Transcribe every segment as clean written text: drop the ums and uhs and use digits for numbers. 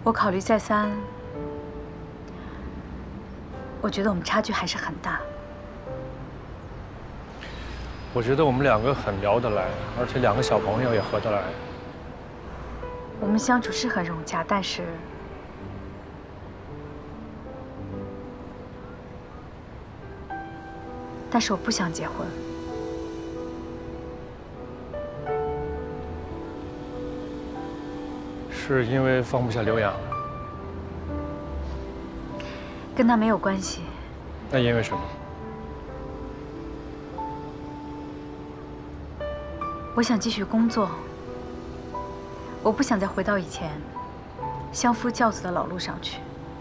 我考虑再三，我觉得我们差距还是很大。 我觉得我们两个很聊得来，而且两个小朋友也合得来。 我们相处是很融洽，但是我不想结婚。 是因为放不下刘洋？ 跟他没有关系。 那因为什么？ 我想继续工作，我不想再回到以前相夫教子的老路上去。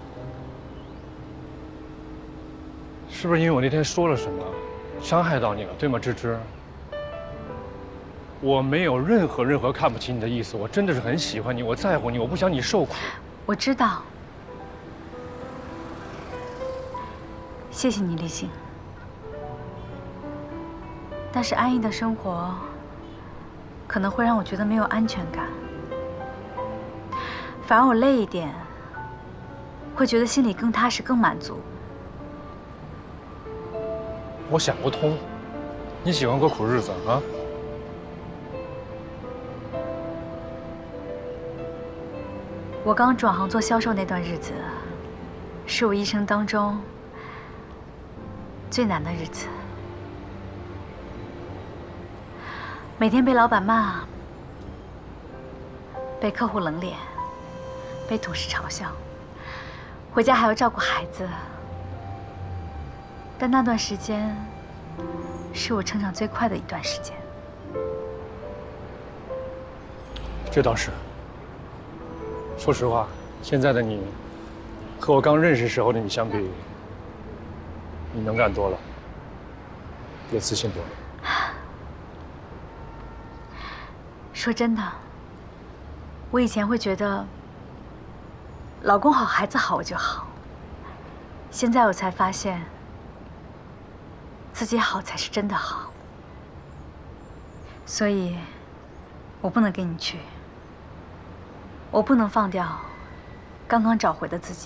是不是因为我那天说了什么，伤害到你了，对吗，芝芝？我没有任何看不起你的意思，我真的是很喜欢你，我在乎你，我不想你受苦。 我知道，谢谢你，立信。但是安逸的生活可能会让我觉得没有安全感，反而我累一点，会觉得心里更踏实、更满足。 我想不通，你喜欢过苦日子啊？ 我刚转行做销售那段日子，是我一生当中最难的日子。每天被老板骂，被客户冷脸，被同事嘲笑，回家还要照顾孩子。但那段时间，是我成长最快的一段时间。 这倒是。说实话，现在的你，和我刚认识时候的你相比，你能干多了，也自信多了。 说真的，我以前会觉得，老公好，孩子好我就好。现在我才发现，自己好才是真的好。所以，我不能跟你去。我不能放掉刚刚找回的自己。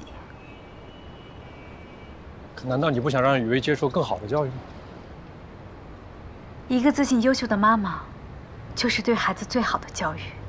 可难道你不想让雨薇接受更好的教育吗？ 一个自信优秀的妈妈，就是对孩子最好的教育。